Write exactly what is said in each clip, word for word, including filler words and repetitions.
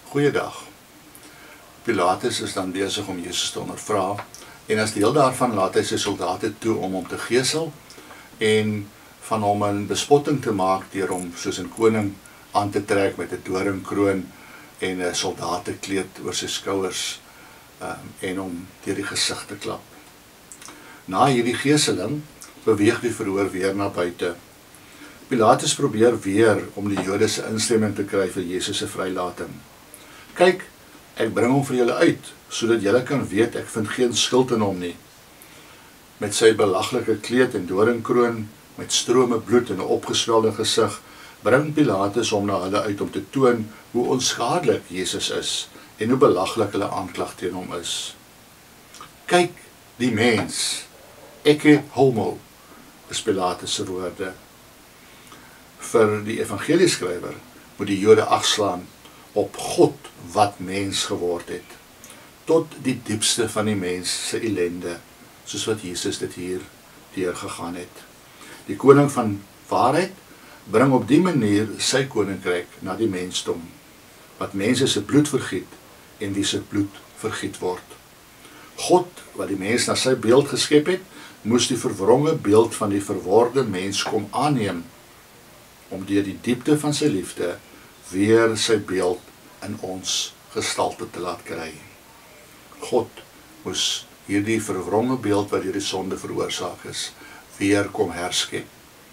Goeiedag. Pilatus is dan besig om Jesus te ondervra, en as deel daarvan laat hy sy soldate toe om hom te gesel, en van hom 'n bespotting te maak deur hom soos 'n koning aan te trek met 'n doringkroon en 'n soldatenkleed oor sy skouers, um, en hom deur die gesig te klap. Na hierdie geseling beweeg die verhoor weer na buite. Pilatus probeer weer om die Jode se instemming te kry vir Jesus se vrylating. Kyk, ek bring hom vir julle uit, sodat julle kan weet ek vind geen skuld in hom nie. Met sy belaglike kleed en doringkroon, met strome bloed en 'n opgeswelde gesig, bring Pilatus hom na hulle uit om te toon hoe onskadelik Jesus is en hoe belaglik hulle aanklag teen hom is. Kyk, die mens, ecce homo, is Pilatus se woorde. Vir die evangelieskrywer moet die Jode agslaan op God wat mens geword het, tot die diepste van die mens se ellende, soos wat Jesus dit hier deurgegaan het. Die koning van waarheid bring op die manier sy koninkryk na die mensdom, wat mense se bloed vergiet en wie se bloed vergiet word. God, wat die mens na sy beeld geskep het, moes die verwronge beeld van die verworde mens kom aanneem, om deur die diepte van sy liefde weer sy beeld in ons gestalte te laat kry. God moes hierdie verwronge beeld wat deur die sonde veroorsaak is, weer kom herskep.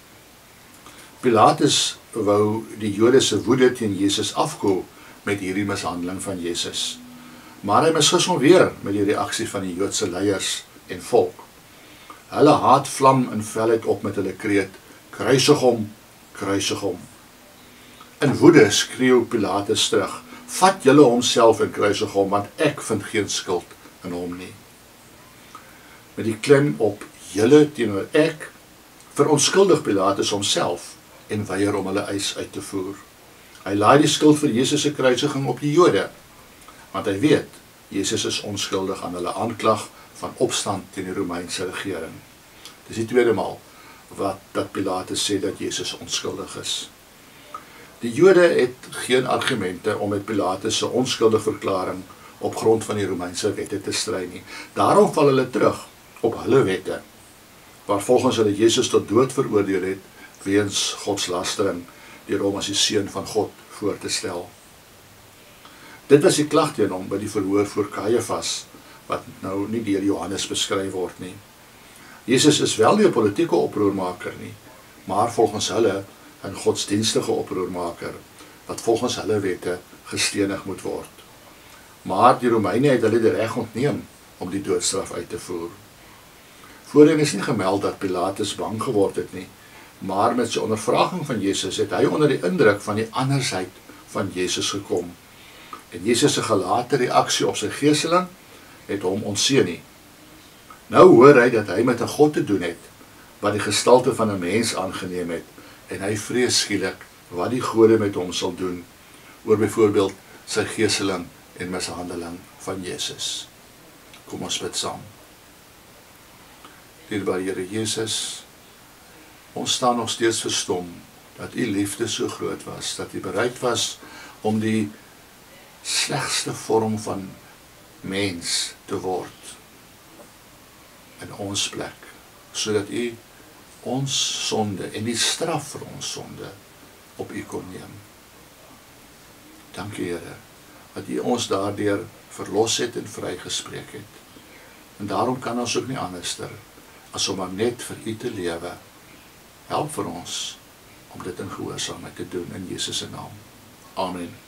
Pilatus wou die Jode se woede teen Jesus afkoel met hierdie mishandeling van Jesus, maar hy misgis hom weer met die reaksie van die Joodse leiers en volk. Hulle haat vlam in felheid op met hulle kreet, kruisig hom, kruisig hom. In woede skreeu Pilatus terug, vat julle homself en kruisig hom, want ek vind geen skuld in hom nie. Met die klem op julle teenoor ek, verontskuldig Pilatus homself en weier om hulle eis uit te voer. Hy laai die skuld vir Jesus se kruisiging op die Jode, want hy weet, Jesus is onskuldig aan hulle aanklag van opstand teen die Romeinse regering. Dis die tweede maal wat dat Pilatus sê dat Jesus onskuldig is. Die Jode het geen argumente om met Pilatus se onskuldige verklaring op grond van die Romeinse wette te stry nie. Daarom val hulle terug op hulle wette, waar volgens hulle Jesus tot dood veroordeel het weens godslastering deur hom as die seun van God voor te stel. Dit was die klag teen hom by die verhoor voor Kajafas, wat nou nie deur Johannes beskryf word nie. Jesus is wel nie 'n politieke oproermaker nie, maar volgens hulle 'n godsdienstige oproermaker, wat volgens hulle wette gestenig moet word. Maar die Romeine het hulle die reg ontneem om die doodstraf uit te voer. Voorheen is nie gemeld dat Pilatus bang geword het nie, maar met sy ondervraging van Jesus het hy onder die indruk van die andersheid van Jesus gekom. En Jesus se gelate reaksie op sy geseling het hom ontseën nie. Nou hoor hy dat hy met 'n God te doen het, wat die gestalte van 'n mens aangeneem het, en hy vrees skielik wat die gode met hom sal doen, oor byvoorbeeld sy geseling en mishandeling van Jesus. Kom ons bid saam. Dierbare Here Jesus, ons staan nog steeds verstom, dat u liefde so groot was, dat u bereid was om die slegste vorm van mens te word in ons plek, sodat u ons sonde en die straf vir ons sonde op u kon neem. Dankie Here, dat u ons daardeur verlos het en vrygespreek het. En daarom kan ons ook nie anderster as om maar net vir u te lewe. Help vir ons om dit in gehoorsaamheid te doen in Jesus se naam. Amen.